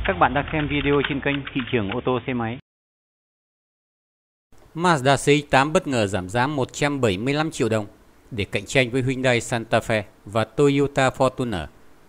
Các bạn đang xem video trên kênh Thị trường ô tô xe máy. Mazda CX-8 bất ngờ giảm giá 175 triệu đồng để cạnh tranh với Hyundai Santa Fe và Toyota Fortuner.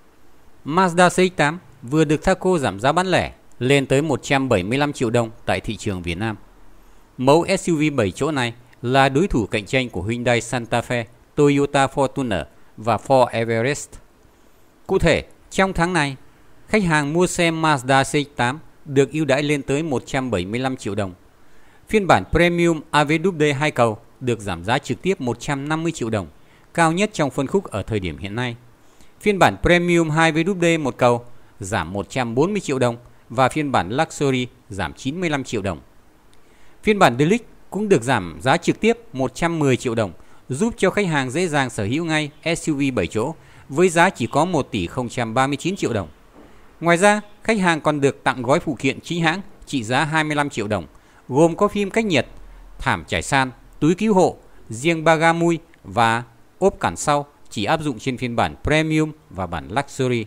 Mazda CX-8 vừa được Thaco giảm giá bán lẻ lên tới 175 triệu đồng tại thị trường Việt Nam. Mẫu SUV 7 chỗ này là đối thủ cạnh tranh của Hyundai Santa Fe, Toyota Fortuner và Ford Everest. Cụ thể, trong tháng này, khách hàng mua xe Mazda CX-8 được ưu đãi lên tới 175 triệu đồng. Phiên bản Premium AVWD 2 cầu được giảm giá trực tiếp 150 triệu đồng, cao nhất trong phân khúc ở thời điểm hiện nay. Phiên bản Premium 2VWD 1 cầu giảm 140 triệu đồng và phiên bản Luxury giảm 95 triệu đồng. Phiên bản Deluxe cũng được giảm giá trực tiếp 110 triệu đồng, giúp cho khách hàng dễ dàng sở hữu ngay SUV 7 chỗ với giá chỉ có 1 tỷ 039 triệu đồng. Ngoài ra, khách hàng còn được tặng gói phụ kiện chính hãng trị giá 25 triệu đồng, gồm có phim cách nhiệt, thảm trải sàn, túi cứu hộ, riêng ba ga mui và ốp cản sau chỉ áp dụng trên phiên bản Premium và bản Luxury.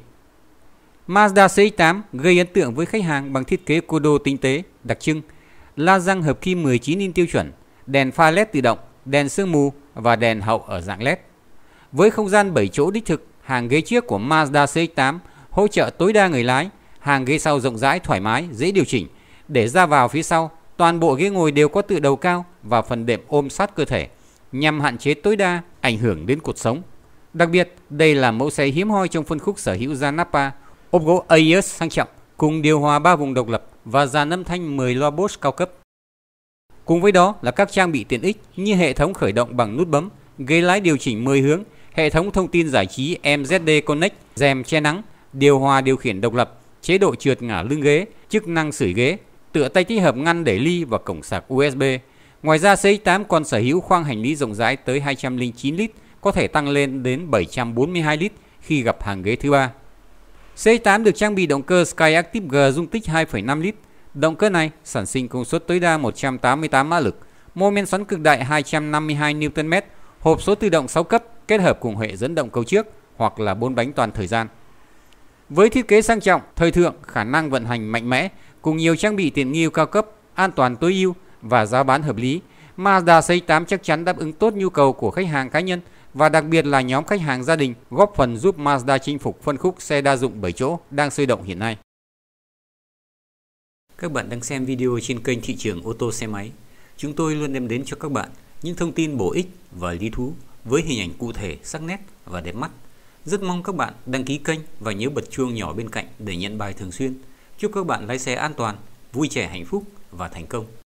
Mazda CX-8 gây ấn tượng với khách hàng bằng thiết kế cô đô tinh tế, đặc trưng, la răng hợp kim 19 inch tiêu chuẩn, đèn pha LED tự động, đèn sương mù và đèn hậu ở dạng LED. Với không gian 7 chỗ đích thực, hàng ghế trước của Mazda CX-8 hỗ trợ tối đa người lái, hàng ghế sau rộng rãi thoải mái, dễ điều chỉnh. Để ra vào phía sau, toàn bộ ghế ngồi đều có tựa đầu cao và phần đệm ôm sát cơ thể, nhằm hạn chế tối đa ảnh hưởng đến cột sống. Đặc biệt, đây là mẫu xe hiếm hoi trong phân khúc sở hữu dàn Nappa, ốp gỗ AES sang trọng, cùng điều hòa 3 vùng độc lập và dàn âm thanh 10 loa Bose cao cấp. Cùng với đó là các trang bị tiện ích như hệ thống khởi động bằng nút bấm, ghế lái điều chỉnh 10 hướng, hệ thống thông tin giải trí MZD Connect, rèm che nắng, điều hòa điều khiển độc lập, chế độ trượt ngả lưng ghế, chức năng sưởi ghế, tựa tay tích hợp ngăn đẩy ly và cổng sạc USB. Ngoài ra, CX-8 còn sở hữu khoang hành lý rộng rãi tới 209 lít, có thể tăng lên đến 742 lít khi gặp hàng ghế thứ ba. CX-8 được trang bị động cơ Skyactiv G dung tích 2,5 lít. Động cơ này sản sinh công suất tối đa 188 mã lực, mô men xoắn cực đại 252 Nm, hộp số tự động 6 cấp kết hợp cùng hệ dẫn động cầu trước hoặc là 4 bánh toàn thời gian. Với thiết kế sang trọng, thời thượng, khả năng vận hành mạnh mẽ cùng nhiều trang bị tiện nghi cao cấp, an toàn tối ưu và giá bán hợp lý, Mazda CX-8 chắc chắn đáp ứng tốt nhu cầu của khách hàng cá nhân và đặc biệt là nhóm khách hàng gia đình, góp phần giúp Mazda chinh phục phân khúc xe đa dụng 7 chỗ đang sôi động hiện nay. Các bạn đang xem video trên kênh Thị trường ô tô xe máy. Chúng tôi luôn đem đến cho các bạn những thông tin bổ ích và lý thú với hình ảnh cụ thể, sắc nét và đẹp mắt. Rất mong các bạn đăng ký kênh và nhớ bật chuông nhỏ bên cạnh để nhận bài thường xuyên. Chúc các bạn lái xe an toàn, vui trẻ, hạnh phúc và thành công.